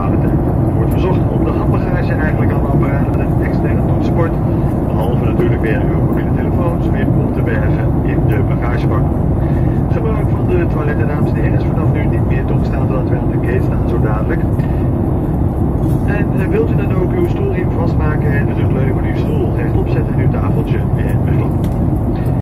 betalentijd. Er wordt verzocht op de handbagage eigenlijk alle apparaten en externe toetsenbord, behalve natuurlijk weer uw mobiele telefoons, weer op te bergen in de bagagebak. Gebruik van de toiletten, dames en heren, is vanaf nu niet meer toegestaan totdat we aan de gate staan zo dadelijk. En wilt u dan ook uw stoelriem vastmaken en de rugleuning van uw stoel rechtop zetten en uw tafeltje weer wegklappen.